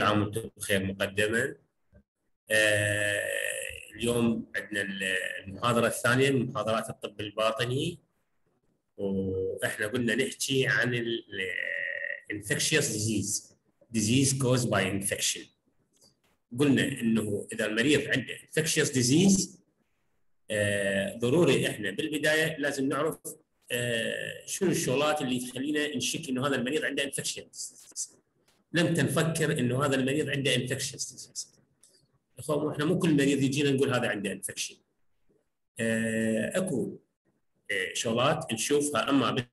عام وانتم بخير مقدما. اليوم عندنا المحاضرة الثانية من محاضرات الطب الباطني، واحنا قلنا نحكي عن infectious disease caused by infection. قلنا انه اذا المريض عنده infectious disease ضروري احنا بالبداية لازم نعرف شنو الشغلات اللي تخلينا نشك انه هذا المريض عنده infection. لم نفكر انه هذا المريض عنده infectious disease. احنا مو كل مريض يجينا نقول هذا عنده انفكشن. اكو شغلات نشوفها اما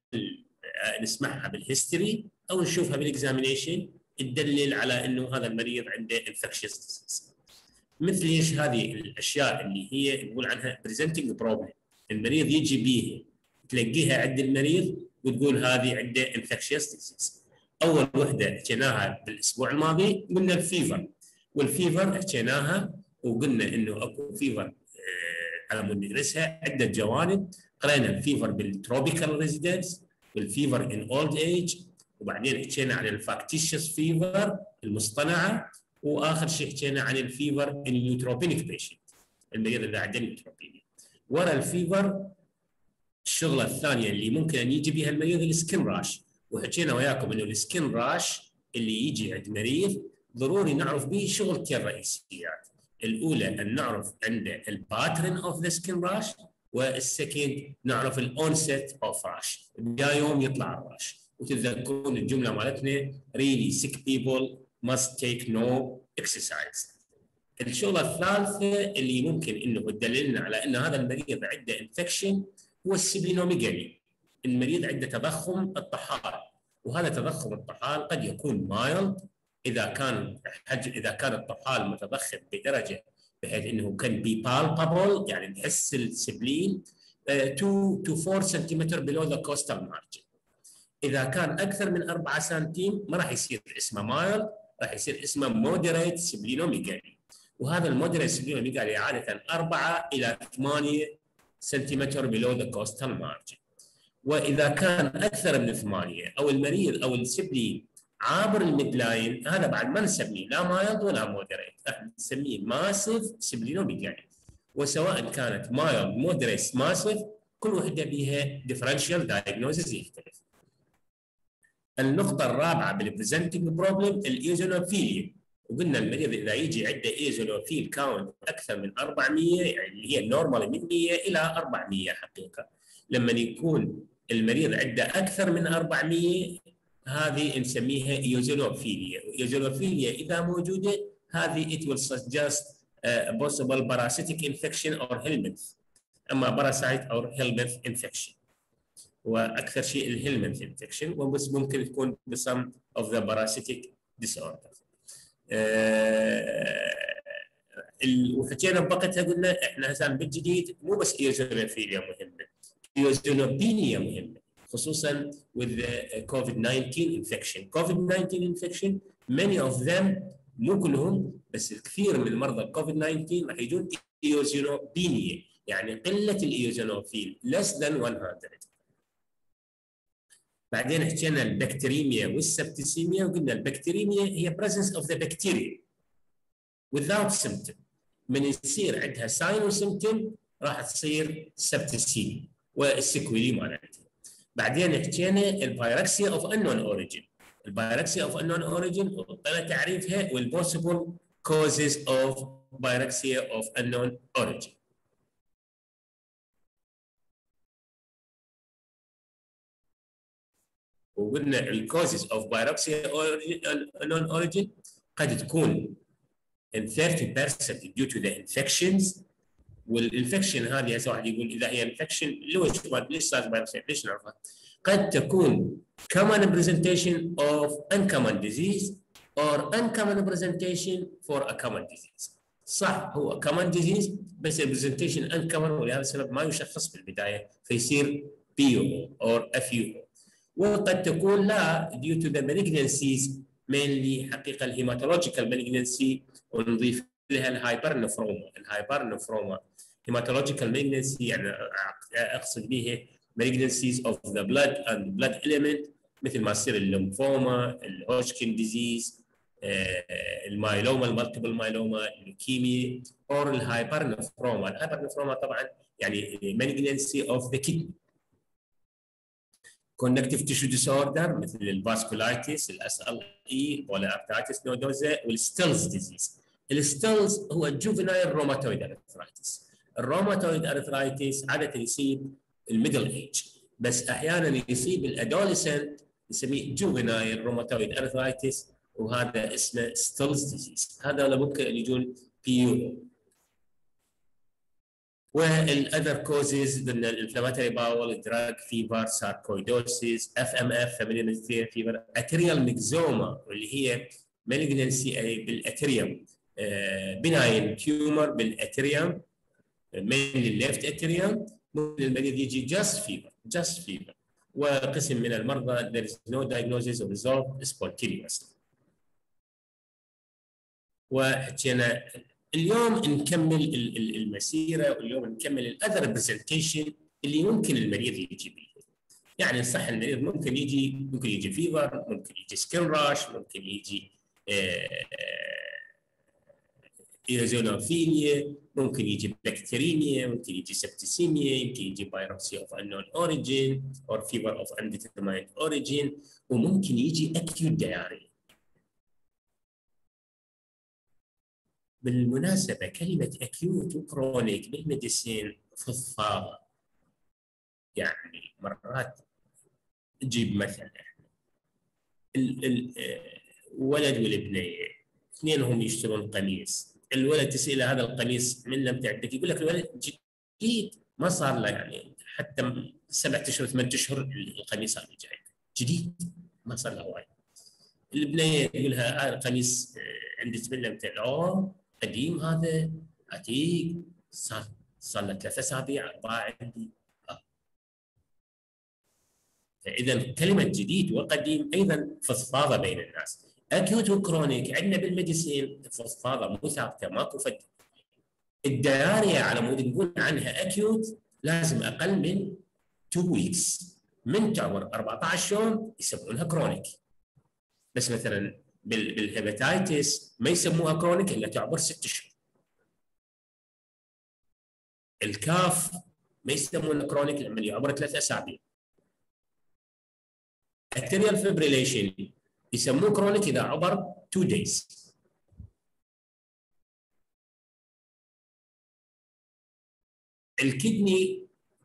نسمعها بالهيستوري او نشوفها بالاكزامينيشن تدلل على انه هذا المريض عنده انفكشس ديزيز. مثل ايش هذه الاشياء اللي هي نقول عنها بريزنتنج بروبلم، المريض يجي بيها تلاقيها عند المريض وتقول هذه عنده انفكشس ديزيز. اول وحده حكيناها بالاسبوع الماضي قلنا الفيفر، والفيفر حكيناها وقلنا انه اكو فيفر على مود ندرسها عده جوانب. قرينا الفيفر بالتروبيكال ريزيدنس والفيفر ان اولد ايج، وبعدين حكينا عن الفاكتيشس فيفر المصطنعه، واخر شيء حكينا عن الفيفر ان نيوتروبينيك بيشنت، المريض اللي عنده نيوتروبينيا. ورا الفيفر الشغله الثانيه اللي ممكن ان يجي بها المريض السكن راش، وحكينا وياكم انه السكن راش اللي يجي عند مريض ضروري نعرف به شغلتين رئيسيات. الاولى ان نعرف عنده الباترن اوف ذا سكين راش، والسكند نعرف الاونست اوف راش، بيا يوم يطلع الراش. وتتذكرون الجمله مالتنا really sick people must take no exercise. الشغله الثالثه اللي ممكن انه تدللنا على ان هذا المريض عنده انفكشن هو السبلينوميجالي. المريض عنده تضخم الطحال، وهذا تضخم الطحال قد يكون مايلد اذا كان الطحال متضخم بدرجه بحيث انه كان بي بالبابل، يعني نحس السبلين 2 to 4 سنتيمتر below the coastal margin. اذا كان اكثر من 4 سنتيم ما راح يصير اسمه مايلد، راح يصير اسمه مودريت سبلينوميجالي، وهذا المودريت سبلينوميجالي عاده 4 الى 8 سنتيمتر below the coastal margin. واذا كان اكثر من 8 او المريض او السبلين عابر الميد لاين، هذا بعد ما نسميه لا مايلد ولا مودريت، احنا نسميه ماسيف سبلينوميجالي. وسواء كانت مايلد مودريت ماسيف كل وحده بها ديفرنشال دايجنوزيس يختلف. النقطه الرابعه بالبريزنتنج بروبلم الايزونوفيليا، وقلنا المريض اذا يجي عنده ايزونوفيل كاونت اكثر من 400، يعني اللي هي النورمال من 100 الى 400 حقيقه. لما يكون المريض عنده اكثر من 400 هذه نسميها ايوزونوفيليا. ايوزونوفيليا اذا موجوده هذه it will suggest possible parasitic infection or helminth، اما parasite or helminth infection، واكثر شيء الهيلمنث انفكشن، وبس ممكن تكون بسم of the parasitic disorder. وحكينا بوقتها قلنا احنا هسه بالجديد مو بس ايوزونوفيليا مهمه، ايوزونوبينيا مهمه، خصوصا with the COVID-19 infection. COVID-19 infection many of them مو كلهم بس الكثير من مرضى COVID-19 راح يجون ايوزونوبينيا، يعني قله الايوزونوفيل less than 100. بعدين حكينا البكتيريميا والسبتسيميا، وقلنا البكتيريميا هي presence of the bacteria without symptom. من يصير عندها ساين وسيمتوم راح تصير سبتسيميا والسكويلي مالتها. بعدين حكينا البايركسيا اوف انون اوريجين. البايركسيا اوف انون اوريجين وطلع تعريفها والبوسيبل كوزز اوف بايركسيا اوف انون اوريجين. وقلنا الكوزز اوف بايركسيا انون اوريجين قد تكون in 30% due to the infections. والانفكشن هذه هسه واحد يقول اذا هي انفكشن ليش صار بايركسيا؟ ليش نعرفها؟ قد تكون common presentation of uncommon disease or uncommon presentation for a common disease. صح هو common disease بس البرزنتيشن uncommon، ولهذا السبب ما يشخص بالبدايه فيصير PO or FUO. وقد تكون لا due to the malignancies mainly حقيقه الهيماتولوجيكال malignancy، ونضيف لها الهايبرنفروما. الهايبرنفروما hematological malignancy يعني اقصد به malignancies of the blood and blood element، مثل ما تصير الليمفوما، الهوشكين ديزيز، المايلوما، المالتيبل مايلوما، اللوكيميا، اور الهايبرنفروما. الهايبرنفروما طبعا يعني malignancy of the kidney. connective tissue disorder مثل الفاسكولايتس، الاس ال اي، بوليارثرايتس نودوزا، والستيلز ديزيز. الستيلز هو جوفينايل روماتويد ارثرايتس. الروماتويد ارثرايتس عاده يصيب الميدل ايج، بس احيانا يصيب الادوليسنت، نسميه جوفينايل روماتويد ارثرايتس، وهذا اسمه ستيلز ديزيز. هذا ممكن ان يجون بيو. والاذر كوزز قلنا الانفلاماتوري باول، دراج فيفر، ساركويدوسيس، اف ام اف فاميليا فيفر، اتريال ميكزوما اللي هي مالجنسي اي بالاتريوم، بناين تيومر بالاتريوم من الليفت اتريوم، ممكن المريض يجي جاست فيفر. وقسم من المرضى there is no diagnosis or resolved spontaneously. وحكينا اليوم نكمل المسيره، واليوم نكمل الاذر برزنتيشن اللي ممكن المريض يجي به. يعني صح المريض ممكن يجي فيفر، ممكن يجي سكين راش، ممكن يجي ايوزونوفيليا، ممكن يجي بكتيريميا، ممكن يجي سبتسيميا، يمكن يجي بايروسي اوف unknown origin or fever of undetermined origin، وممكن يجي acute diarrhea. بالمناسبة كلمة acute وكرونيك بالميديسين فضفاضة، يعني مرات نجيب مثلا الولد والبنية اثنينهم يشترون قميص، الولد تسأله هذا القميص من لم تعدك، يقول لك الولد جديد ما صار له يعني حتى 7 أشهر 8 أشهر القميص هذا جاي جديد ما صار له وايد. البنية يقول لها هذا قميص عندي 8 أوه قديم هذا عتيق صار له 3 أسابيع 4 عندي. فإذا كلمة جديد وقديم أيضا فضفاضة بين الناس. أكيوت وكرونيك عندنا بالميديسين فضفاضة مو ثابتة ماكو فد. الدياريا على مود نقول عنها أكيوت لازم أقل من 2 ويكس، من تعمر 14 يوم يسمونها كرونيك. بس مثلا بالهيباتايتس ما يسموها كرونيك إلا تعبر 6 أشهر. الكاف ما يسمونه كرونيك لما يعبر 3 أسابيع. arterial fibrillation يسموه كرونيك اذا عبر 2 days. الكدني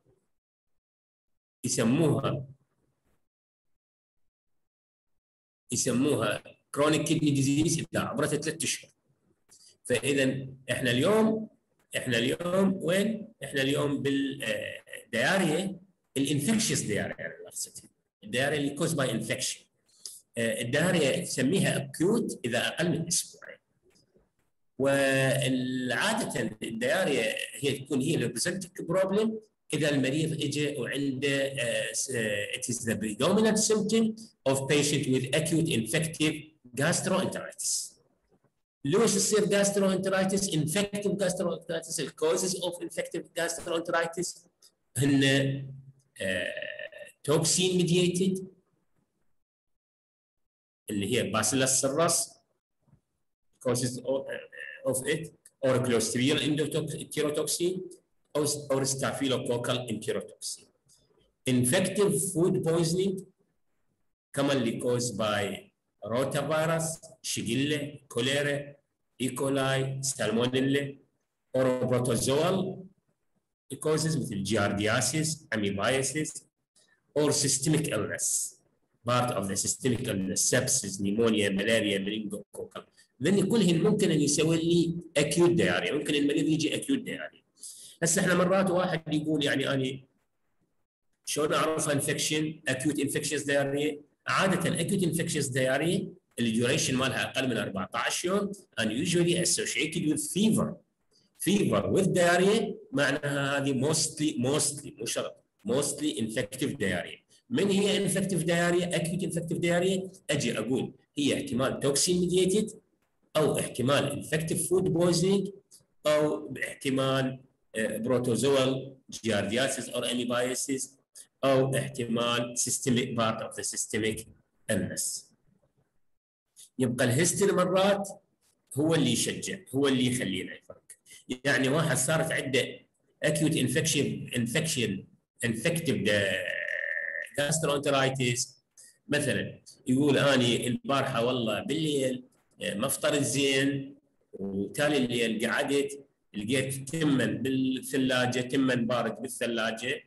يسموها كرونيك كدني ديزيز اذا عبرت 3 اشهر. فاذا احنا اليوم وين؟ احنا اليوم بالدياريا الانفكشس دياريا، الدياريا اللي كوز باي انفكشن. الدياريا تسميها اكيوت اذا اقل من اسبوعين. والعاده الدياريا هي تكون هي البريزنتنج بروبلم اذا المريض اجى وعنده it is the predominant symptom of patient with acute infective gastroenteritis. ليش يصير gastroenteritis؟ infective gastroenteritis ال causes of infective gastroenteritis هن toxin mediated اللي هي bacillus cereus causes of it, or Clostridial enterotoxin, or Staphylococcal enterotoxin. Infective food poisoning commonly caused by rotavirus, Shigella, cholera, E. coli, Salmonella, or protozoal causes مثل giardiasis, amoebiasis, or systemic illness. Part of the systemic illness, sepsis, pneumonia, malaria, meningococcal. لأن كلهن ممكن أن يسوي لي أكيوت دياريا، ممكن المريض يجي أكيوت دياريا. هسه احنا مرات واحد يقول يعني أنا شلون أعرف انفكشن أكيوت انفكشنز دياريا؟ عادة أكيوت انفكشنز دياريا الديوريشن مالها أقل من 14 يوم and usually associated with fever. Fever with diarrhea معناها هذه mostly مو شرط mostly infective diarrhea. من هي infective diarrhea؟ acute infective diarrhea أجي أقول هي احتمال toxin mediated، أو احتمال infective food poisoning، أو باحتمال بروتوزوال giardiasis or amoebiasis، أو احتمال systemic part of the systemic illness. يبقى الهيستوري مرات هو اللي يشجع، هو اللي يخلينا يفكر. يعني واحد صارت عنده acute infective gastroenteritis مثلا، يقول اني البارحه والله بالليل ما فطرت زين، وتالي الليل قعدت لقيت تمن بالثلاجه، تمن بارد بالثلاجه،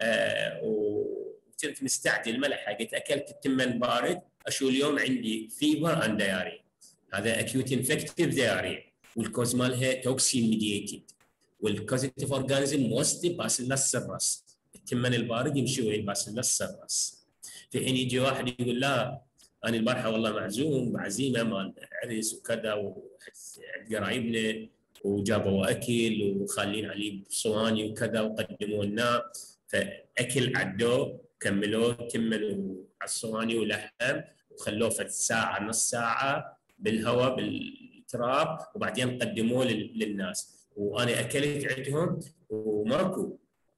وكنت مستعجل ما لحقت، اكلت التمن بارد، اشو اليوم عندي فيبر اند داياريا. هذا اكيوت انفكتيف داياريا، والكوز مالها توكسين ميدييتد، والكوزيتيف اورجانيزم موستلي باسيلس سيرس. التمن البارد يمشي وين؟ باسيلس سيرس. في حين يجي واحد يقول لا انا البارحه والله معزوم بعزيمه مال عرس وكذا وعند قرايبنا وجابوا اكل وخالين عليه صواني وكذا وقدموا لنا، فاكل عدوه كملوه تمنوا على الصواني ولحم وخلوه في ساعه نص ساعه بالهواء بالتراب وبعدين قدموه للناس، وانا اكلت عندهم وماكو،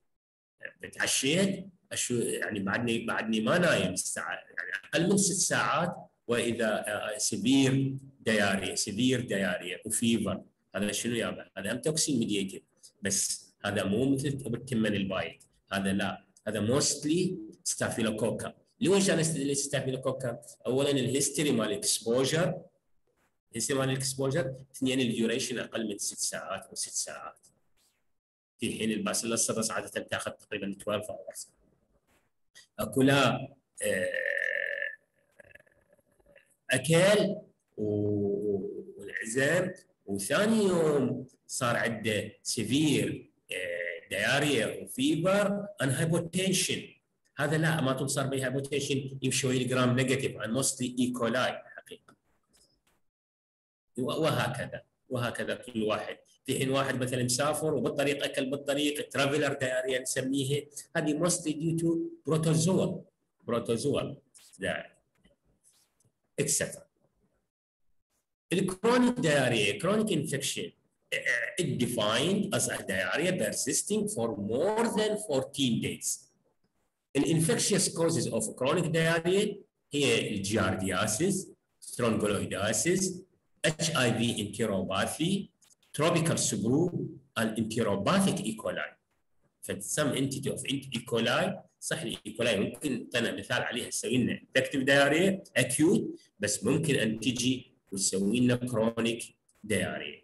تعشيت يعني بعدني ما نايم الساعه، يعني اقل من 6 ساعات، واذا سيفير دياريا وفيفر. هذا شنو يابا؟ هذا هم توكسين ميدييتد، بس هذا مو مثل التمن البايت، هذا لا، هذا موستلي ستافيلوكوكا. ليش انا ستافيلوكوكا؟ اولا الهيستوري مال الاكسبوجر، اثنين الديوريشن اقل من 6 ساعات او 6 ساعات، في حين الباسيلس سيرس عاده تاخذ تقريبا 12 hours. اكو لا اكل والعزم وثاني يوم صار عنده سيفير دياريا وفيبر ان هايبوتنشن، هذا لا ما توصل به هايبوتنشن، يمشي جرام نيجاتيف عن موستلي ايكولاي حقيقه. وهكذا كل واحد. في حين واحد مثلا مسافر وبالطريق اكل بالطريق ترافلر دايريا نسميها، هذه موستلي ديو تو بروتوزوا اكسترا. الكرونيك diarrhea, chronic infection, it defined as a diarrhea persisting for more than 14 days. الانفكشيوس causes of chronic diarrhea هي الجياردياسيس، سترونجولويداسيس، HIV enteropathy, tropical subgroup, and enteropathic E. coli. فsome entity of E. coli، صح الاي كولاي ممكن انا مثال عليها تسوي لنا infective diarrhea acute، بس ممكن ان تجي وتسوي لنا chronic diarrhea.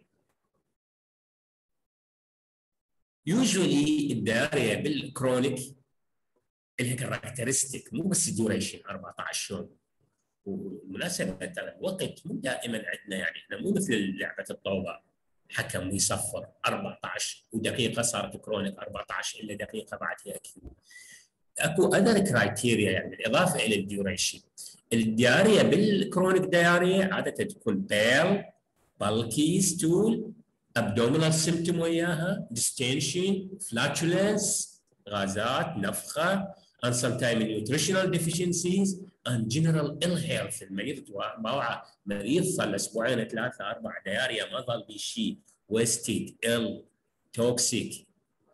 usually الدياريا بالكرونيك لها كاركترستيك، مو بس ديوريشن 14 يوم. وبالمناسبه ترى الوقت مو دائما عندنا، يعني احنا مو مثل لعبه الطوبه حكم ويصفر 14 ودقيقه صارت كرونيك 14 الا دقيقه بعدها اكيوت. اكو اذر كرايتيريا يعني بالاضافه الى الديوريشن. الدياريا بالكرونيك دياريا عاده تكون بيل، بالكي ستول، ابدومينال سيمتوم وياها، ديستنشن، فلاتولنس، غازات، نفخه، and sometimes nutritional deficiencies and general ill health. المريض باوعى مريض صار له اسبوعين 3 4 دياريا ما ظل بشيء، ويستيد، ill، توكسيك.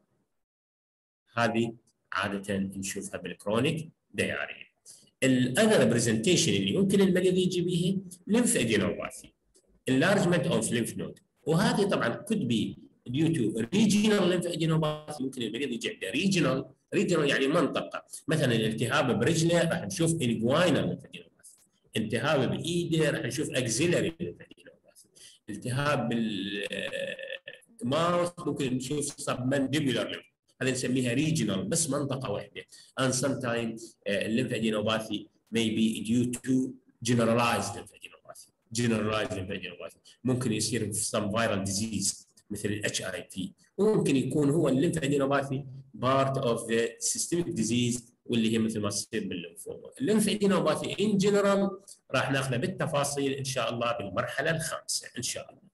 هذه عاده نشوفها بالكرونيك دياريا. الاذر برزنتيشن اللي ممكن المريض يجي به lymph adenopathy، enlargement of lymph node، وهذه طبعا could be due to regional lymph adenopathy. ممكن المريض يجي عنده regional يعني منطقه، مثلا الالتهاب برجله راح نشوف inguinal lymph adenopathy، التهاب بايده راح نشوف axillary lymph adenopathy، التهاب بالماوث ممكن نشوف submandibular lymph، هذا نسميها regional بس منطقه واحده. and sometimes lymph adenopathy may be due to generalized lymph adenopathy. ممكن يصير في some viral disease مثل ال HIV، وممكن يكون هو الليمف ادينوباثي part of the systemic disease واللي هي مثل ما تصير بالليمفوما. الليمف ادينوباثي in general راح ناخذها بالتفاصيل ان شاء الله بالمرحله الخامسه ان شاء الله.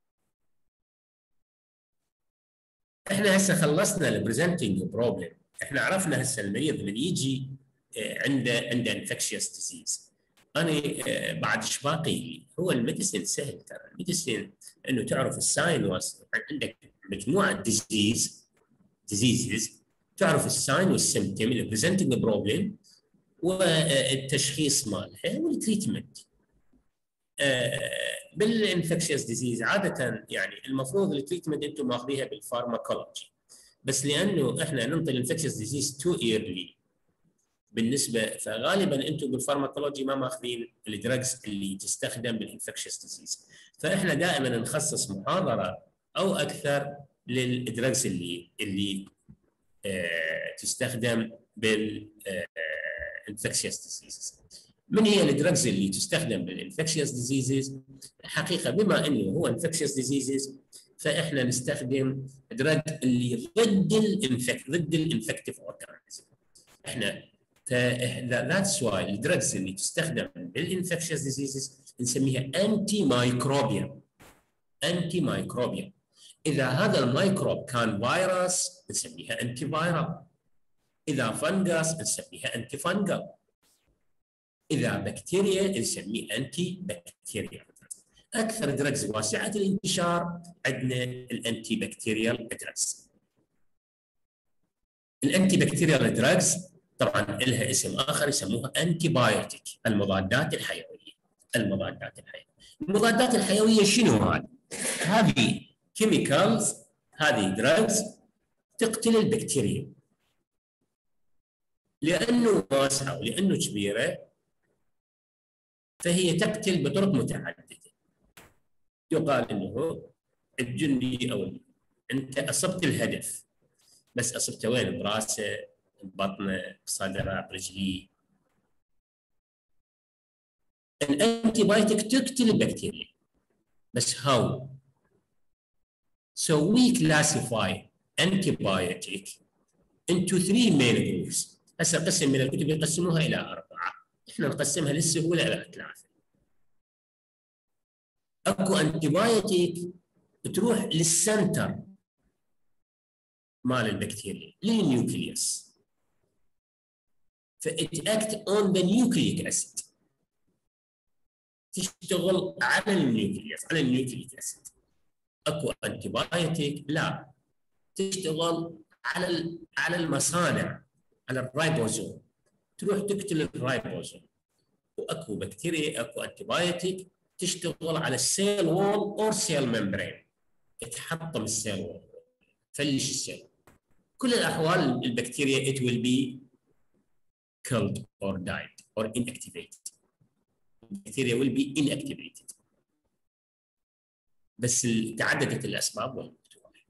احنا هسه خلصنا البريزنتنج بروبلم، احنا عرفنا هسه المريض من يجي عنده انفكشيوس ديزيز. انا بعد ايش باقي لي؟ هو الميديسين سهل ترى، الميديسين انه تعرف الساين عندك مجموعه ديزيزز، تعرف الساين والسيمتوم البريزنتنج بروبلم والتشخيص مالها والتريتمنت. بالانفكشيوس ديزيز عاده يعني المفروض التريتمنت انتم ماخذيها بالفارماكولوجي، بس لانه احنا ننطي الانفكشيوس ديزيز تو ايرلي بالنسبه، فغالبا انتم بالفارماكولوجي ما ماخذين الدراجز اللي تستخدم بالانفكشيوس ديزيز، فاحنا دائما نخصص محاضره او اكثر للدراجز اللي تستخدم بالانفكشيوس ديزيز. من هي الدراجز اللي تستخدم بالانفكشيوس ديزيزز؟ الحقيقه بما انه هو انفكشيوس ديزيزز فاحنا نستخدم دراج اللي ضد الانفكتيف اورجانيزم. احنا ذاتس واي الدراجز اللي تستخدم بالانفكشيوس ديزيزز نسميها انتي مايكروبيا. انتي مايكروبيا. اذا هذا الميكروب كان فيروس نسميها انتي فايرال، اذا فنجس نسميها انتي فنجل، اذا بكتيريا نسميه انتي بكتيريا. اكثر دراجز واسعه الانتشار عندنا الانتي بكتيريال دراجز. الانتي بكتيريال دراجز طبعا لها اسم اخر يسموها انتي بايوتيك، المضادات الحيويه. المضادات الحيويه. المضادات الحيويه شنو هذه؟ هذه كيميكالز، هذه دراجز تقتل البكتيريا. لانه واسعه ولانه كبيره فهي تقتل بطرق متعدده. يقال انه الجندي او انت اصبت الهدف، بس اصبته وين؟ براسه، ببطنه، بصدره، برجليه. الانتي بايوتيك تقتل البكتيريا، بس how? So we classify antibiotic into 3 main groups. هسه قسم من الكتب يقسموها الى 4، احنا نقسمها للسهوله الى 3. اكو انتيبايوتيك تروح للسنتر مال البكتيريا، للنيوكليوس، فإت اكت اون ذا نيوكليك اسيد، تشتغل على النيوكليوس، على النيوكليك اسيد. اكو انتيبايوتيك لا، تشتغل على المصانع، على الرايبوزوم، تروح تقتل الرايبوزوم. واكو بكتيريا، اكو انتيبايوتيك تشتغل على السيل وول اور سيل ممبرين، تحطم السيل وول، تفلش السيل. كل الاحوال البكتيريا it will be killed or died or inactivated. البكتيريا will be inactivated. بس تعددت الاسباب والوقت واحد.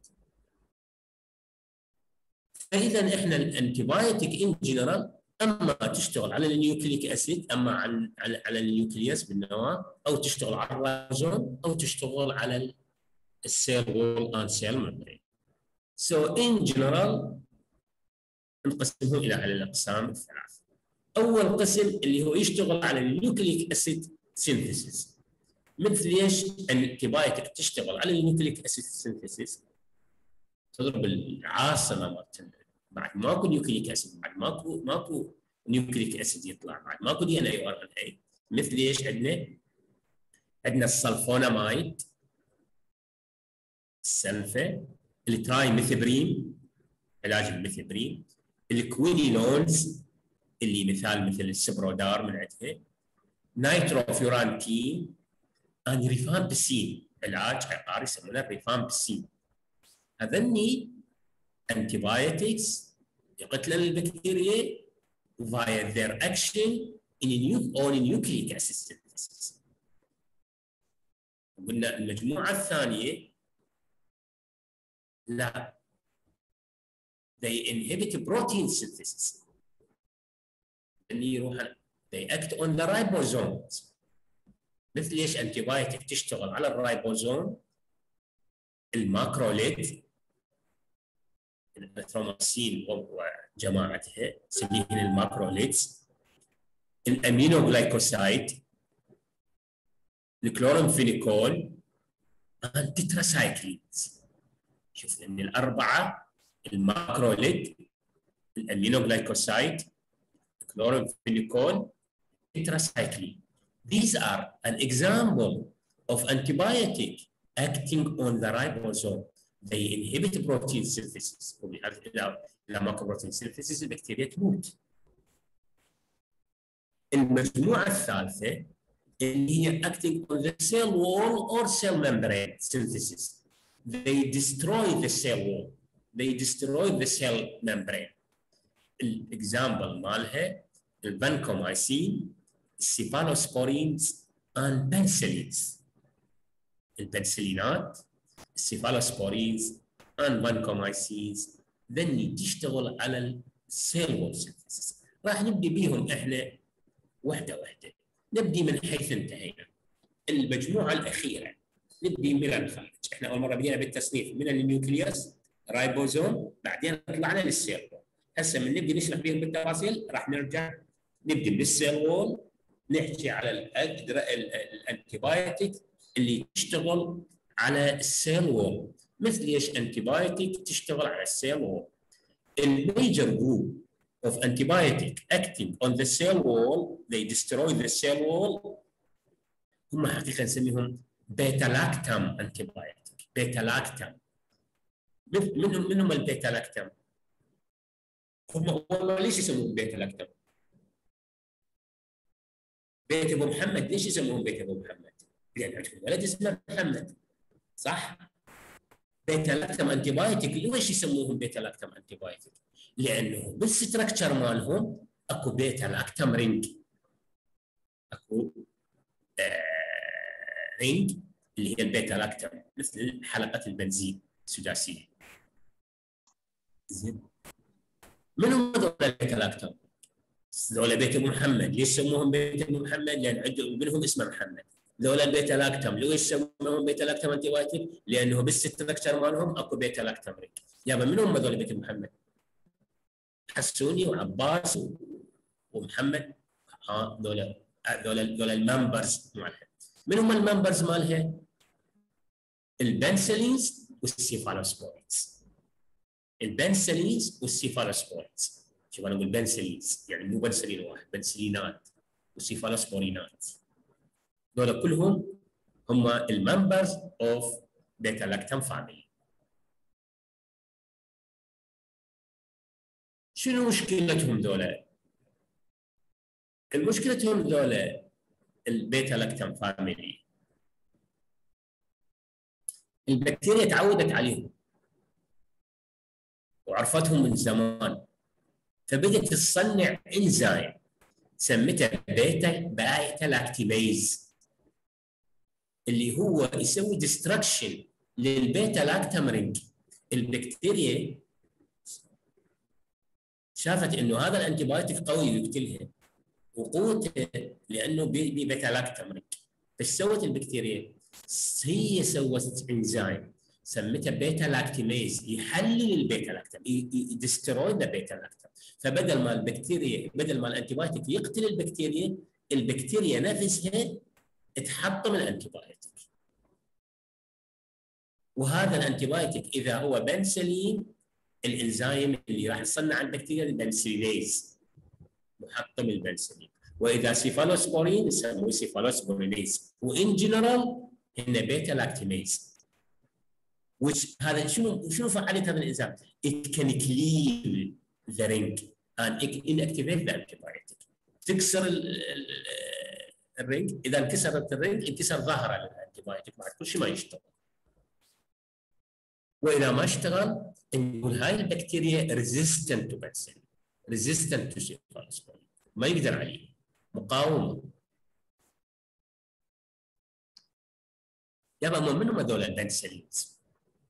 فاذا احنا الانتيبايوتيك ان جنرال اما تشتغل على النيوكليك اسيد، اما على النيوكليوس بالنواه، او تشتغل على الرايبوزوم، او تشتغل على السيل وول اند سيل ممبرين. So in general نقسمهم الى على الاقسام الثلاث. اول قسم اللي هو يشتغل على النيوكليك اسيد سينثيسيس. مثل ليش الانتيبايوتيك تشتغل على النيوكليك اسيد سينثيسيس؟ تضرب العاصمه مالتنا، بعد ماكو نيوكليك اسيد، بعد ماكو نيوكليك اسيد يطلع، بعد ماكو دي ان اي ار ان اي. مثل ليش عندنا السلفونامايد، السلفه، التراي ميثبرين علاج الميثبرين، الكوينينونز اللي مثل السبرودار من عندها، نيتروفيورانتين، ريفامبسين علاج عقاري يسمونه ريفامبسين. هذني antibiotics يقتلن البكتيريا via their action on nucleic acid synthesis. قلنا المجموعة الثانية لا، they inhibit protein synthesis. اللي يروح they act on the ribosomes. مثل ليش انتيبايوتيك تشتغل على الرايبوزوم، الماكروليد، الاريثروميسين وجماعتها نسميهن الماكروليدز، الامينوغلايكوسايد، الكلورامفينيكول، التتراسايكلينز. شوف ان الاربعه الماكروليد، الامينوغلايكوسايد، الكلورامفينيكول، التتراسايكلين. These are an example of antibiotic acting on the ribosome. They inhibit protein synthesis. إذا ماكو بروتين synthesis البكتيريا تموت. المجموعة الثالثة اللي هي acting on the cell wall or cell membrane synthesis. They destroy the cell wall. They destroy the cell membrane. الإكزامبل مالها الفانكومايسين، السيفالوسبورينز and penicillins. البنسلينات، السيفالوسبورينز and vancomycins ذني تشتغل على السيل وول سينثيسيس. راح نبدي بيهم احنا واحده واحده. نبدي من حيث انتهينا. المجموعه الاخيره نبدي من الخارج. احنا اول مره بدينا بالتصنيف من النيوكليوس رايبوزوم، بعدين طلعنا للسيل وول. هسه من نبدي نشرح بيهم بالتفاصيل راح نرجع نبدي بالسيل وول، نحكي على الانتيبايوتيك اللي تشتغل على السيل وول. مثل ايش انتيبايوتيك تشتغل على السيل وول؟ الميجر جروب of antibiotic acting on the cell wall, they destroy the cell wall. هم حقيقه نسميهم بيتا لاكتام انتيبايوتيك. بيتا لاكتام منهم البيتا لاكتام. هم ليش يسموهم بيتا لاكتام؟ بيت ابو محمد ليش يسموهم بيت ابو محمد؟ لان عندهم ولد اسمه محمد، صح؟ بيتا لاكتام انتيبايوتيك ليش يسموهم بيتا لاكتام انتيبايوتيك؟ لانه بالستركتشر مالهم اكو بيتا لاكتام رينج. اكو رينج اللي هي البيتا لاكتام مثل حلقه البنزين السداسيه. زين. من هم هذول البيتا لاكتام؟ ذولا بيت ابو محمد. ليش سموهم بيت ابو محمد؟ لان عندهم منهم اسمه محمد. ذولا البيتا لاكتام ليش سموهم بيتا لاكتام انتيبايوتيك؟ لانه بالستركتشر مالهم اكو بيتا لاكتام رينج. يابا من هم هذول بيت ابو محمد؟ حسوني وعباس ومحمد. ذولا الممبرز مالها. من هم الممبرز مالها؟ البنسلينز والسيفالوسبورينز. البنسلينز والسيفالوسبورينز. شوف انا اقول بنسلينز يعني مو بنسلين واحد، بنسلينات وسيفالوسبورينات. ذولا كلهم هم الممبرز اوف بيتا لاكتام فاميلي. شنو مشكلتهم ذولا؟ المشكلتهم ذولا البيتا لاكتام فاميلي البكتيريا تعودت عليهم وعرفتهم من زمان، فبدت تصنع انزيم سمته بيتا لاكتيميز اللي هو يسوي ديستركشن للبيتا لاكتام رينج. البكتيريا شافت انه هذا الانتيبايوتيك قوي يقتلها وقوته لانه بيتا لاكتام رينج. ايش سوت البكتيريا؟ هي سوت انزيم سمته بيتا لاكتيميز يحلل البيتا لاكتام، يدستروي ذا بيتا لاكتام. فبدل ما البكتيريا بدل ما الانتيبايوتيك يقتل البكتيريا، البكتيريا نفسها تحطم الانتيبايوتيك. وهذا الانتيبايوتيك اذا هو بنسلين، الانزيم اللي راح يصنع البكتيريا البنسلينيز محطم البنسلين. واذا سيفالوسبورين يسموه سيفالوسبورينيز. وان جنرال هن بيتا لاكتيميز. هذا شنو فعاليه هذا الانزيم؟ It can cleave the ring and inactivate the antibiotic. تكسر الرينج. اذا انكسرت الرينج انكسر ظهره للانتيبايوتيك، بعد كل شيء ما يشتغل. واذا ما اشتغل نقول هاي البكتيريا ريزيستنت تو بنسلين، ريزيستنت تو سيفالوسبورين، ما يقدر عليه، مقاومه. يابا منهم هذول البنسلينز؟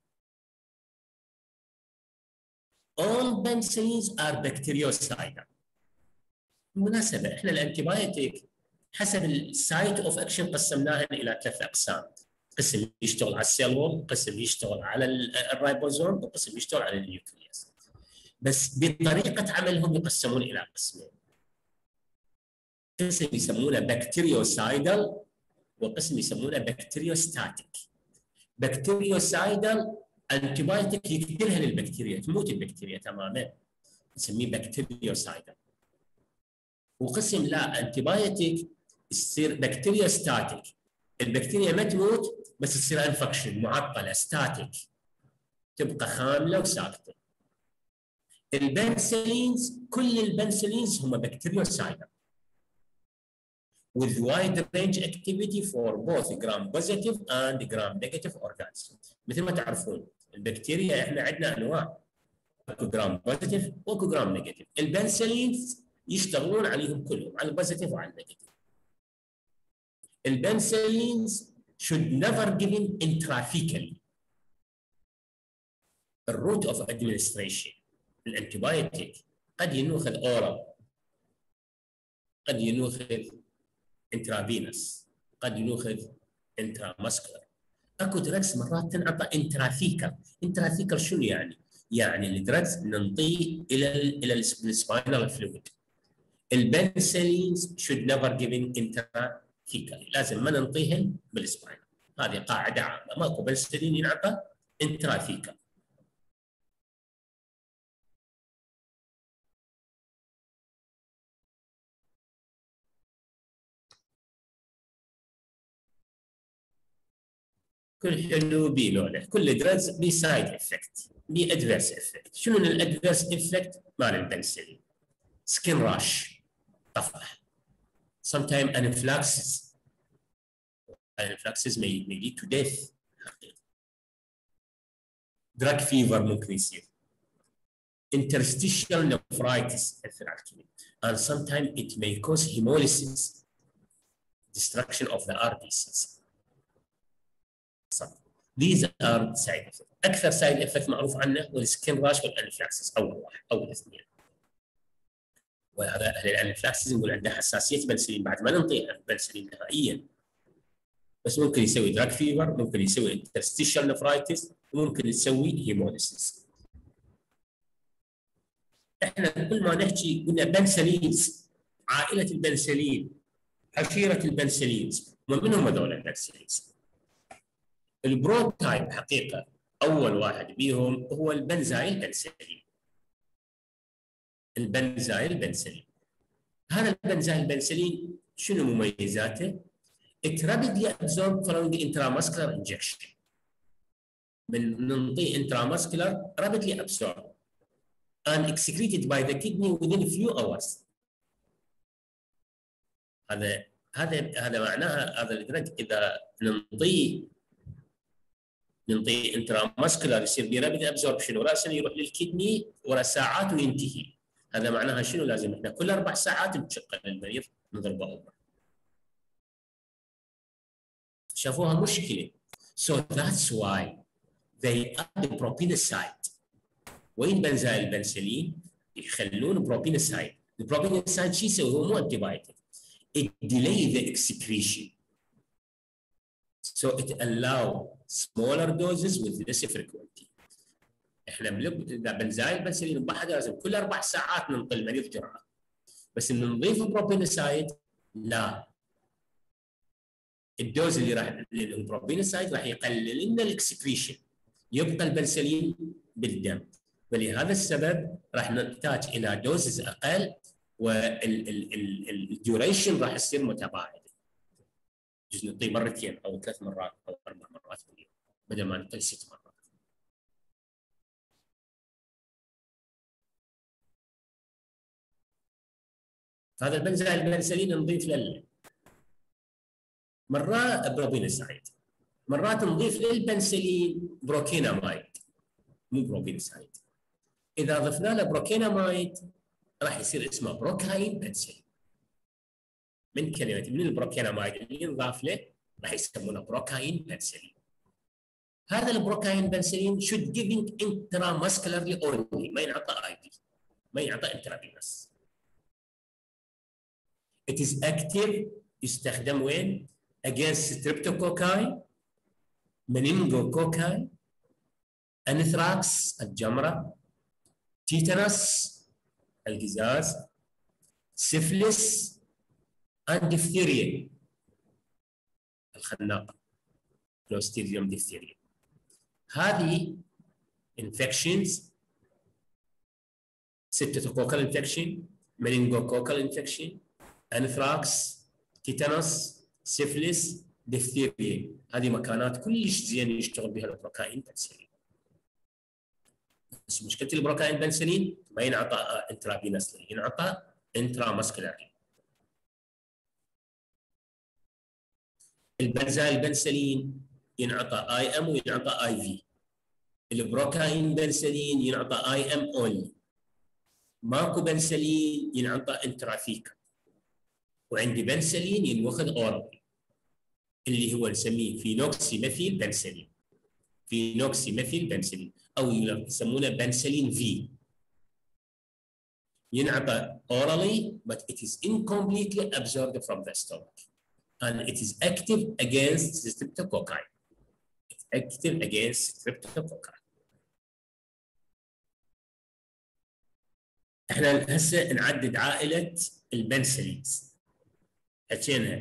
All penicillins are bactericidal. بالمناسبة احنا الانتيبايوتيك حسب السايت اوف اكشن قسمناها الى 3 اقسام. قسم يشتغل على السيل وول، قسم يشتغل على الرايبوزوم، وقسم يشتغل على النيوكليوس. بس بطريقة عملهم يقسمون الى قسمين. قسم يسمونه بكتيريوسايدل وقسم يسمونه بكتيريوستاتيك. بكتيريوسايدل انتيبايوتيك يقتلها للبكتيريا، تموت البكتيريا تماما، نسميه بكتيريوسايدل. وقسم لا انتيبايوتيك يصير بكتيريوستاتيك، البكتيريا ما تموت بس تصير انفكشن معطله ستاتيك، تبقى خامله وساكته. البنسلينز كل البنسلينز هم بكتيريوسايدل، with wide range activity for both gram positive and gram negative organisms. مثل ما تعرفون البكتيريا احنا عندنا انواع، اكو جرام بوزيتيف واكو جرام نيجاتيف. البنسلينز يشتغلون عليهم كلهم، على البوزيتيف وعلى النيجاتيف. البنسلينز should never given intrathecally. الروت اوف ادمنستريشن الانتيبايوتيك قد ينوخذ اورال، قد ينوخذ انترافينوس، قد ينوخذ انتراماسكولار. اكو دراجز مرات تنعطى انتراثيكال. انتراثيكال شنو يعني؟ يعني الدراجز ننطيه الى السباينال فلويد. البنسلينز should never given intrathecally، لازم ما ننطيهن بالسباينال. هذه قاعده عامه، ماكو بنسلين ينعطى انتراثيكال. كل حلو بي لونه، كل دراجز بي سايد افكت، بي ادفيرس افكت. شنو الادفيرس افكت مال البنسلين؟ سكين راش، طفح. sometimes anaphylaxis. anaphylaxis may lead to death. drug fever ممكن يصير. interstitial nephritis يأثر على الكلى. and sometimes it may cause hemolysis, destruction of the RBCs. These are side effects. اكثر سايد افكت معروف عنه هو السكين راش والانفلاكسس، اول واحد اول اثنين. وهذا اهل الانفلاكسس نقول عنده حساسيه بنسلين بعد ما ننطيها بنسلين نهائيا. بس ممكن يسوي دراج فيفر، ممكن يسوي انترستيشال نفرايتس، وممكن يسوي هيموليسيس. احنا كل ما نحكي قلنا بنسلينز، عائله البنسلين، حشيره البنسلينز، ومن هم هذول البنسلينز؟ البرود تايب حقيقه اول واحد بيهم هو البنزايل بنسلين. البنزايل بنسلين، هذا البنزايل بنسلين شنو مميزاته؟ It rapidly absorbed following the intramuscular injection. من ننطيه intramuscular rapidly absorbed and excreted by the kidney within a few hours. هذا معناها هذا الدرج اذا ننطيه intramuscular يصير ب rapid absorption وراسا يروح للكدني ورا ساعات وينتهي. هذا معناها شنو؟ لازم احنا كل 4 ساعات نشق للمريض نضربه أوبر. شافوها مشكله. So that's why they add the propinicide. وين بنزايل البنسلين؟ يخلون بروبينيسايد. البروبينيسايد شو يسوي؟ هو مو انتي بايوتيك. It delay the excretion. So it allow smaller doses with less frequency. احنا بنزايل البنسلين بحد لازم كل 4 ساعات ننطي المريض جرعه. بس ان نضيف بروبينيسايد لا. الدوز اللي راح للبروبينيسايد راح يقلل لنا الاكسكريشن، يبقى البنسلين بالدم. ولهذا السبب راح نحتاج الى دوزز اقل، والديوريشن راح يصير متباعد. يجوز نعطيه مرتين او 3 مرات او 4 مرات في اليوم بدل ما نعطيه 6 مرات. هذا البنزايل البنسلين نضيف له مرات بروبينيسايد، مرات نضيف للبنسلين بروكينامايد مو بروبينيسايد. اذا ضفنا له بروكينامايد راح يصير اسمه بروكاين بنسلين. من كلمه من البروكينامايد اللي ينضاف له راح يسمونه بروكاين بنسلين. هذا البروكاين بنسلين should given intramuscularly only، ما ينعطى IV، ما ينعطى انترافينوس. It is active، يستخدم وين؟ against streptococci، meningococci، anthrax الجمرة، تيتانوس القزاز، syphilis and diphtheria الخناقة Clostridium diphtheria. هذه infections streptococcal infection، meningococcal infection، anthrax، تيتانوس، syphilis، diphtheria. هذه مكانات كلش زين يشتغل بها البروكاين بنسلين. بس مشكلة البروكاين بنسلين ما ينعطى انترافينوس، ينعطى انتراماسكولاري. البنزايل بنسلين ينعطى اي ام وينعطى اي في. البروكاين بنسلين ينعطى اي ام اونلي. ماكو بنسلين ينعطى انترافيكا. وعندي بنسلين ينوخذ اورال اللي هو نسميه فينوكسي مثيل بنسلين. فينوكسي مثيل بنسلين او يسمونه بنسلين في. ينعطى orally but it is incompletely absorbed from the stomach and it is active against streptococci. It's active against streptococci. احنا هسه نعدد عائله البنسلينز. حكينا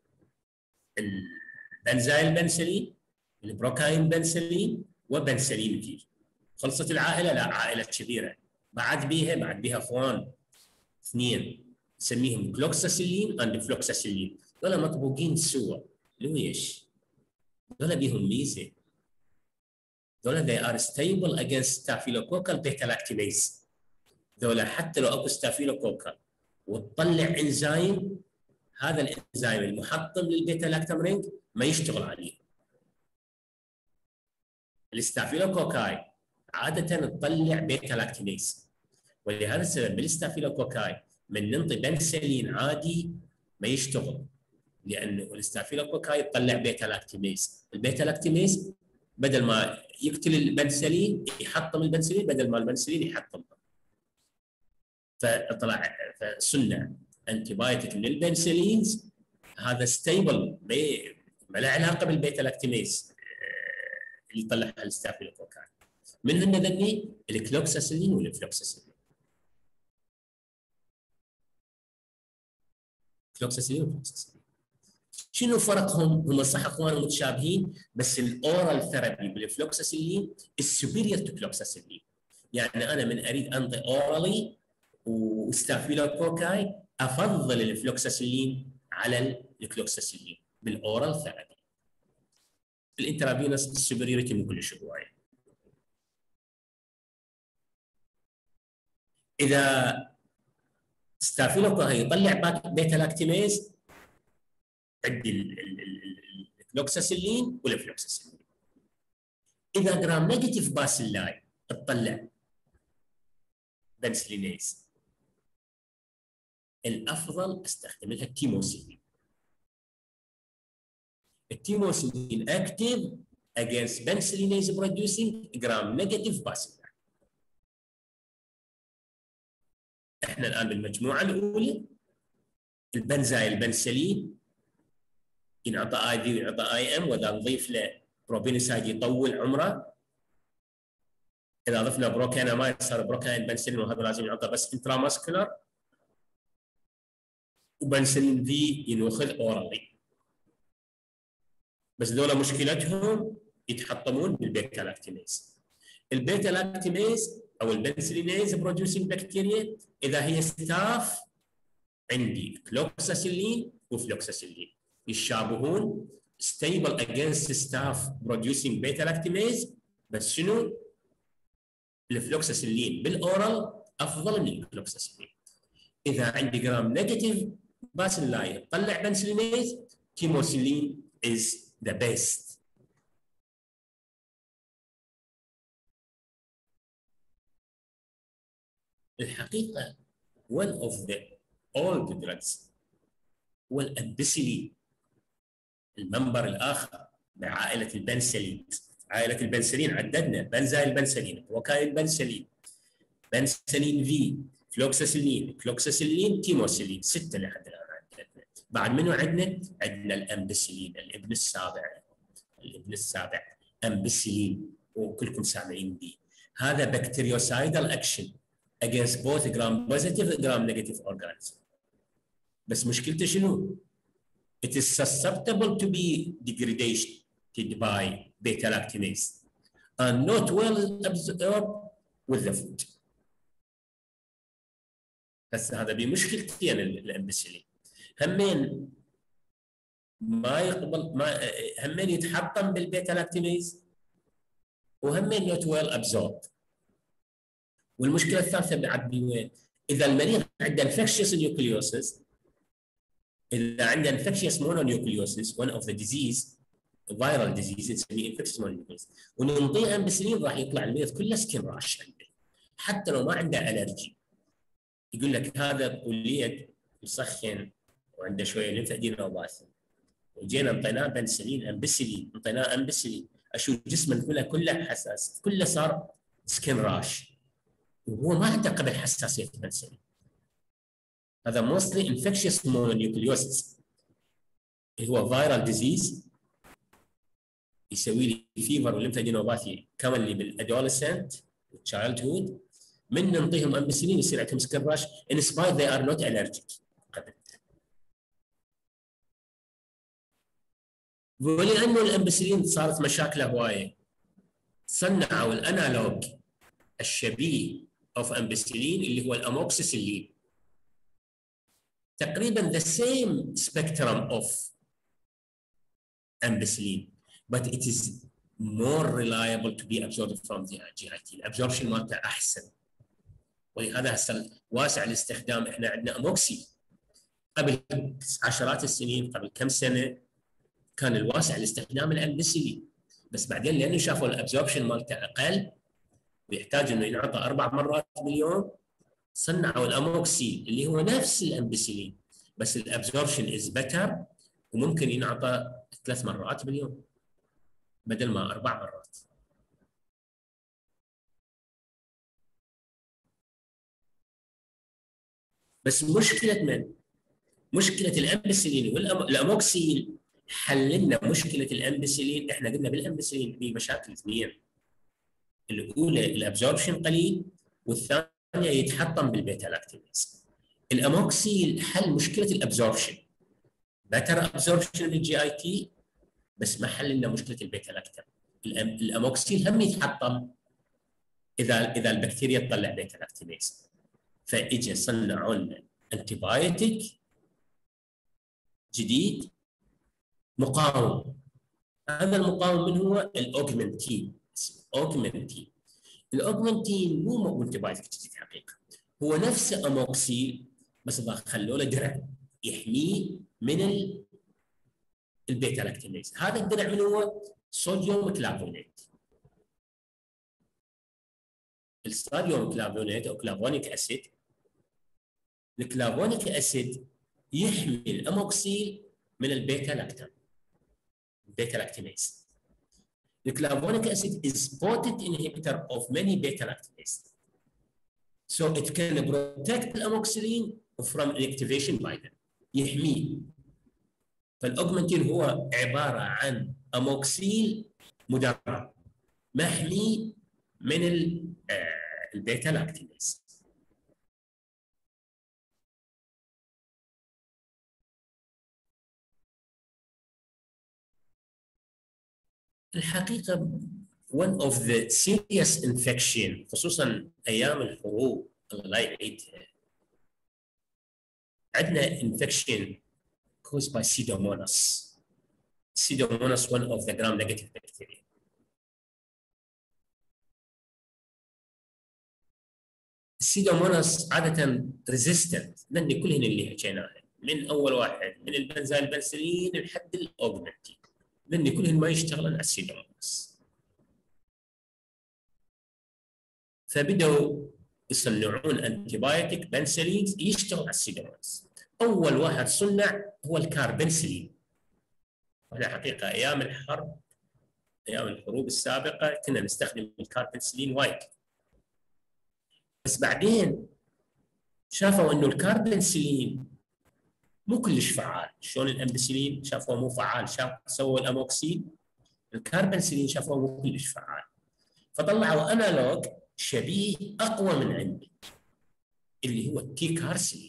البنزايل بنسلين، البروكاين بنسلين، وبنسلين في. خلصت العائله؟ لا، عائله كبيره. بعد بيها اخوان اثنين نسميهم كلوكساسيلين اند فلوكساسيلين. دول مطبوقين سوا. ليش؟ دول بيهم ميزه. دول they are stable against staphylococcal beta lactamase. دول حتى لو اكو ستافيلوكوكال وتطلع انزيم، هذا الانزيم المحطم للبيتا لاكتام رينج ما يشتغل عليه. الستافيلوكوكاي عاده تطلع بيتا لاكتينيز، ولهذا السبب بالستافيلوكوكاي من ننطي بنسلين عادي ما يشتغل، لانه الستافيلوكوكاي تطلع بيتا لاكتينيز. البيتا لاكتينيز بدل ما يقتل البنسلين يحطم البنسلين، بدل ما البنسلين يحطمه. فطلع فصنع انتي بايوتيك للبنسلينز هذا ستيبل، ما له علاقه بالبيتا لاكتيميز اللي يطلعها الستافيلوكوكاي. من هن ذني الكلوكساسيلين والفلوكساسيلين. كلوكساسيلين وفلوكساسيلين شنو فرقهم؟ هم صح اخوان متشابهين، بس الاورال ثيرابي بالفلوكساسيلين السوبيريور تو كلوكساسيلين. يعني انا من اريد انطي اورالي وستافيلوكوكاي افضل الفلوكساسيلين على الكلوكساسيلين بالاورال ثيرابي. الانترافينوس السوبريوريتي من كل هوايه. اذا ستافيلوكوكاي يطلع بيتا لاكتيميز عندي الكلوكساسيلين والفلوكساسيلين. اذا جرام نيجاتيف باسيلاي تطلع بنسلينيز، الافضل استخدم لها التيموسيلين. التيموسيلين اكتف against benselinase producing gram negative bacilli. احنا الان بالمجموعه الاولى البنزايل بنسلين ينعطى اي في وينعطى اي ام، واذا نضيف له بروبينيسايد يطول عمره. اذا ضفنا بروكانامايد صار بروكاين بنسلين، وهذا لازم ينعطى بس انتراماسكولار. وبنسلين في ينوخذ اورالي. بس دول مشكلتهم يتحطمون بالبيتا لاكتيميز. البيتا لاكتيميز او البنسلينيز بروديوسينج بكتيريا اذا هي ستاف عندي كلوكساسيلين وفلوكساسيلين يتشابهون، ستيبل اجينست ستاف بروديوسينج بيتا لاكتيميز. بس شنو؟ الفلوكساسيلين بالاورال افضل من الكلوكساسيلين. اذا عندي جرام نيجاتيف باسيلاي تطلع بنسلينيز، تيموسيلين is the best. الحقيقة one of the old drugs هو الأمبسيلين، المنبر الآخر بعائلة البنسلين. عائلة البنسلين عددنا بنزايل بنسلين، بروكايل بنسلين، بنسلين في، فلوكساسيلين، كلوكساسيلين، تيموسيلين، 6 لحد الآن عددنا. بعد منو عندنا؟ عندنا الأمبسيلين، الابن السابع أمبسيلين، وكلكم سامعين به. هذا بكتيريوسايدال اكشن against both gram positive and gram negative organisms. بس مشكلته شنو؟ It is susceptible to be degraded by beta lactamase and not well absorbed with the food. بس هذا بمشكلتين الامبسيلين. همين ما يقبل، همين يتحطم بالبيتا لاكتيميز، وهمين نوت ويل ابزورب. والمشكله الثالثه بعد وين؟ اذا المريض عنده انفكشس نيوكليوسس اذا عندنا انفكشيوس مونونيوكليوسيس one of the disease viral disease نسميه انفكشيوس مونونيوكليوسيس، وننطيه امبسلين راح يطلع المريض كله سكين راش عنده حتى لو ما عنده الرجي. يقول لك هذا وليد مسخن وعنده شويه ليمفادينوباثي، وجينا انطيناه بنسلين امبسلين، انطيناه امبسلين، اشوف جسمه كله حساس، كله صار سكين راش وهو ما عنده قبل حساسيه البنسلين. هذا موستلي انفكشيوس مونونيوكليوسيس، هو فايرال ديزيز يسوي لي فيفر وليمفادينوباثي كومنلي بالادوليسنت والتشايلد هود، من نعطيهم امبسلين يصير عندهم سكين راش ان سبايت ذي ار نوت الرجيك قبل. ولانه الامبسلين صارت مشاكله هوايه، صنعوا الانالوج الشبيه اوف امبسلين اللي هو الاموكسيسيلين، تقريبا the same spectrum of ampicillin but it is more reliable to be absorbed from the GIT. الابزوربشن مالته احسن، ولهذا هسه واسع الاستخدام. احنا عندنا اموكسي قبل عشرات السنين، قبل كم سنه كان الواسع الاستخدام الامبسلين، بس بعدين لانه شافوا الابزوربشن مالته اقل ويحتاج انه ينعطى 4 مرات باليوم، صنعوا الاموكسي اللي هو نفس الامبسلين بس الابزوربشن از بتر، وممكن ينعطى 3 مرات باليوم بدل ما 4 مرات. بس مشكله الامبسلين والاموكسيل حل لنا مشكله الامبسلين. احنا قلنا بالامبسلين في مشاكل اثنين، الاولى الابزوربشن قليل، والثانيه يتحطم بالبيتا لاكتينيز. الاموكسيل حل مشكله الابزوربشن، بتر ابزوربشن للجي اي تي، بس ما حل لنا مشكله البيتا لاكتام. الاموكسيل هم يتحطم اذا البكتيريا تطلع بيتا لاكتينيز، فاجى صنعوا لنا انتي بايوتيك جديد مقاوم. هذا المقاوم من هو؟ الاوجمنتين. الاوجمنتين مو انتي بايوتيك جديد حقيقه، هو نفس اموكسيل بس خلوا له درع يحميه من البيتا لاكتينيز. هذا الدرع من هو؟ صوديوم كلافونيت. الصوديوم كلافونيت او كلافونيك اسيد، الكلافونيك اسيد يحمي الاموكسيل من البيتا لاكتام، بيتا لاكتينيز. الكلافونيك acid is potent inhibitor of many beta lactamases, so it can protect الاموكسيلين from inactivation by them، يحميه. فالاوجمنتين هو عباره عن اموكسيل مدرب محمي من البيتا لاكتينيز. الحقيقه one of the serious infection خصوصا ايام الحروب الله لا يعيدها، عندنا infection caused by Pseudomonas. Pseudomonas one of the gram-negative bacteria. Pseudomonas عادة resistant لان كلهن اللي حكيناها، من اول واحد من البنزال بنسلين لحد الاوجمنتين، لان كلهن ما يشتغلن على السيدوموناس. فبدأوا يصنعون انتي بايوتيك بنسلين يشتغل على السيدوموناس. اول واحد صنع هو الكاربنسلين. احنا حقيقه ايام الحرب، ايام الحروب السابقه كنا نستخدم الكاربنسلين وايد، بس بعدين شافوا انه الكاربنسلين مو كلش فعال. شلون الامبسلين شافوه مو فعال، سووا الاموكسيل، الكاربنسلين شافوه مو كلش فعال، فطلعوا انالوج شبيه اقوى من عنده اللي هو التيكارسلين.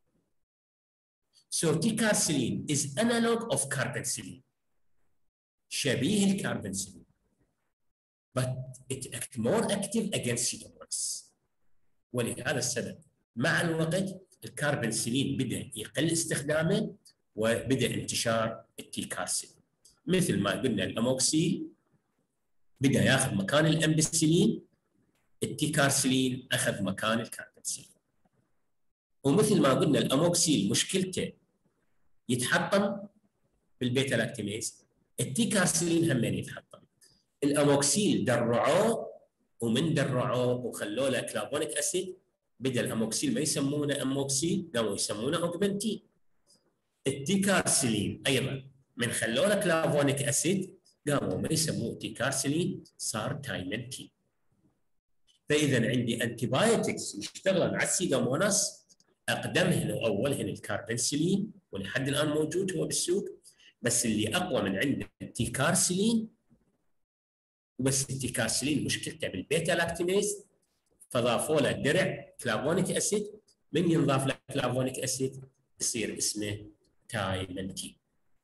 So ticarcillin is analog of carbencillin، شبيه الكاربنسلين but it act more active against Pseudomonas. ولهذا السبب مع الوقت الكاربنسلين بدأ يقل استخدامه وبدأ انتشار التيكارسلين. مثل ما قلنا الاموكسيل بدأ ياخذ مكان الامبسلين، التيكارسلين اخذ مكان الكاربنسلين. ومثل ما قلنا الاموكسيل مشكلته يتحطم بالبيتا لاكتيميز، التيكارسلين همين يتحطم. الاموكسيل درعوه، ومن درعوه وخلوه له كلافونيك اسيد، بدا الاموكسيل ما يسمونه اموكسيل، قاموا يسمونه اوجمنتين. التيكارسلين ايضا من خلوه له كلافونيك اسيد قاموا ما يسموه تيكارسلين، صار تايمنتين. فاذا عندي انتي بايوتكس يشتغلون على السيداموناس، اقدمهن واولهن الكاربنسلين، ولحد الان موجود هو بالسوق، بس اللي اقوى من عنده التيكارسلين. وبس التيكارسلين مشكلته بالبيتا لاكتيميز، فضافوا له درع كلافونيك اسيد، من ينضاف له كلافونيك اسيد يصير اسمه تايمنتين.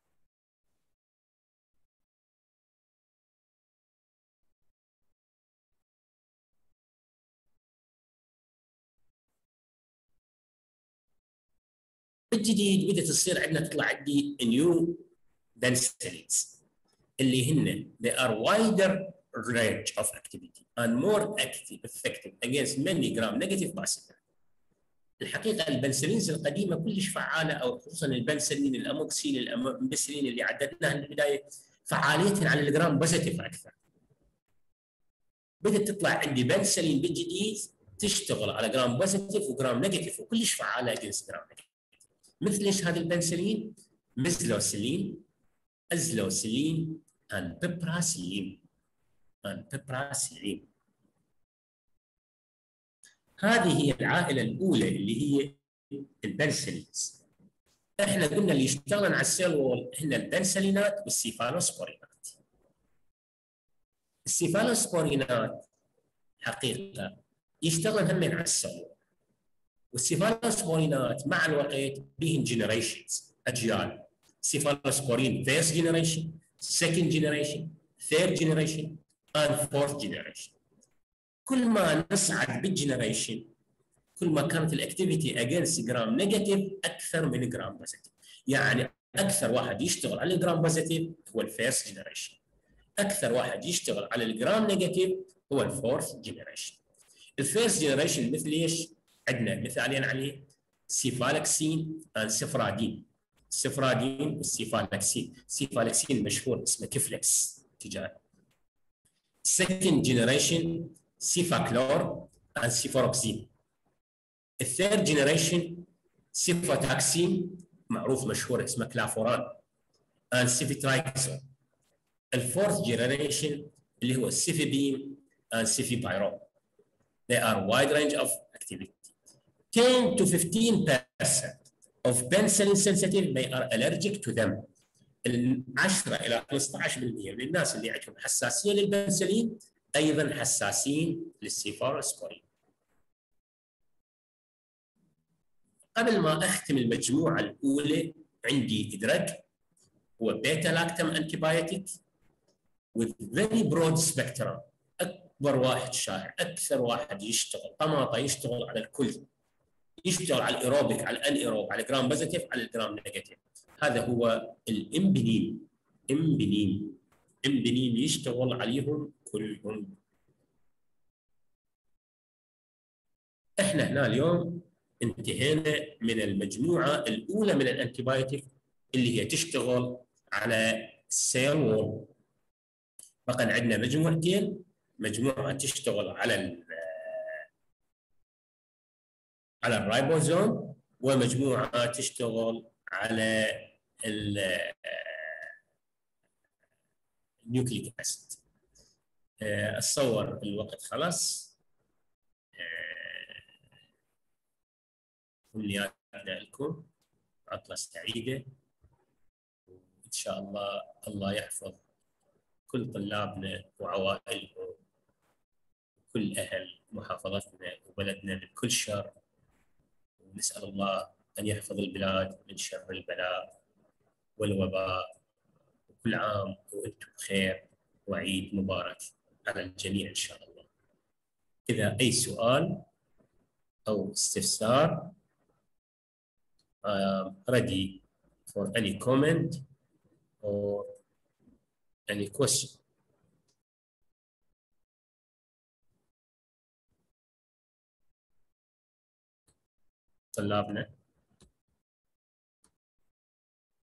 بالجديد بدات تصير عندنا، تطلع عندي نيو بنسلينز اللي هن they are wider range of activity and more active effective against many gram negative bicycle. الحقيقه البنسلينز القديمه كلش فعاله، او خصوصا البنسلين، الاموكسيل، الامبسلين اللي عددناها من البدايه، فعاليتها على الجرام بوزيتيف اكثر. بدات تطلع عندي بنسلين بالجديد تشتغل على جرام بوزيتيف وجرام نيجاتيف، وكلش فعاله اجنس جرام نيجاتيف. مثل ايش هذا البنسلين؟ ميزلوسيلين، ازلوسيلين، ان بيبراسيلين. هذه هي العائله الاولى اللي هي البنسلينز. احنا قلنا اللي يشتغلون على السيل وول هن البنسلينات والسيفالوسبورينات. السيفالوسبورينات حقيقه يشتغلون همين على السيل وول، والسيفالوسبورينات مع الوقت بيهن جنريشنز، اجيال. سيفالوسبورين فيرست جنريشن، سكند جنريشن، ثيرد جنريشن، اند فورث جنريشن. كل ما نصعد بالجنريشن كل ما كانت الاكتيفيتي اجينست جرام نيجاتيف اكثر من جرام بوزيتيف. يعني اكثر واحد يشتغل على الجرام بوزيتيف هو الفيرست جنريشن، اكثر واحد يشتغل على الجرام نيجاتيف هو الفورث جنريشن. الفيرست جنريشن مثل ايش؟ عندنا مثالين عليه، سيفالكسين سفرادين. السفرادين والسيفالكسين، سيفالكسين مشهور اسمه كفلكس تجاري. second generation سيفاكلور and سيفوروكسين. الثيرد جنريشن سيفوتاكسين معروف مشهور اسمه كلافوران and سيفيترايكسون. الفورث جنريشن اللي هو السيفيبيم and سيفيبايرون. They are wide range of activity. 10 to 15% of penicillin sensitive they are allergic to them. 10 الى 15% من الناس اللي عندهم حساسيه للبنسلين ايضا حساسين للسيفالوسبورين. قبل ما اختم المجموعه الاولى عندي ادراج هو بيتا لاكتم انتي بايوتيك with very broad spectrum، اكبر واحد شائع، اكثر واحد يشتغل، طماطه يشتغل على الكل، يشتغل على الايروبيك، على الانيروب، على الجرام بوزيتيف، على الجرام نيجاتيف. هذا هو الامبنين. امبنين يشتغل عليهم كلهم. احنا هنا اليوم انتهينا من المجموعه الاولى من الانتيبايوتيك اللي هي تشتغل على السيل وول. بقى عندنا مجموعتين، مجموعه تشتغل على الرايبوزوم، ومجموعه تشتغل على النيوكليك اسيد. اتصور الوقت خلص. امنياتنا لكم عطله سعيده، ان شاء الله الله يحفظ كل طلابنا وعوائلهم وكل اهل محافظتنا وبلدنا من كل شر، ونسال الله ان يحفظ البلاد من شر البلاء والوباء. وكل عام وانتم بخير، وعيد مبارك على الجميع ان شاء الله. اذا اي سؤال او استفسار ready for any comment or any question. طلابنا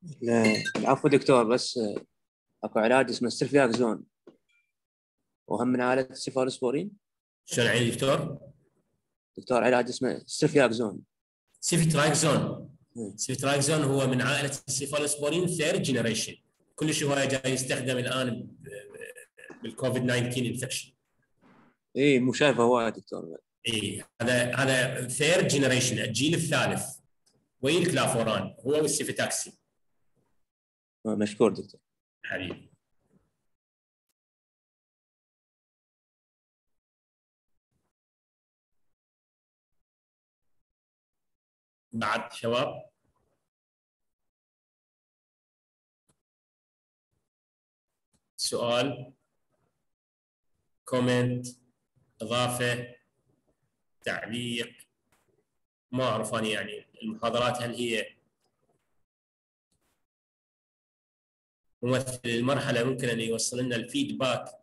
العفو دكتور، بس اكو علاج اسمه سترفياكزون، وهم من عائله السيفالوسبورين. شلون عيد دكتور؟ دكتور علاج اسمه سترفياكزون. سيفترايكزون. سيفترايكزون هو من عائله السيفالوسبورين ثيرد جنريشن، كلش هوايه جاي يستخدم الان بالكوفيد 19 انفكشن. اي مو شايفه هواي دكتور. اي هذا ثيرد جنريشن، الجيل الثالث، ويا الكلافوران هو والسيفتاكسي. مشكور دكتور. حبيبي. بعد شباب؟ سؤال، كومنت، اضافه، تعليق؟ ما اعرف انا يعني المحاضرات هل هي ممثل المرحله ممكن ان يوصل لنا الفيدباك